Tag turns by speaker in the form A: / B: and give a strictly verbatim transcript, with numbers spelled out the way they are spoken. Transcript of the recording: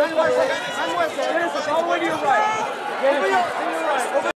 A: Hand West, hand West, all the way to your right. Over your right.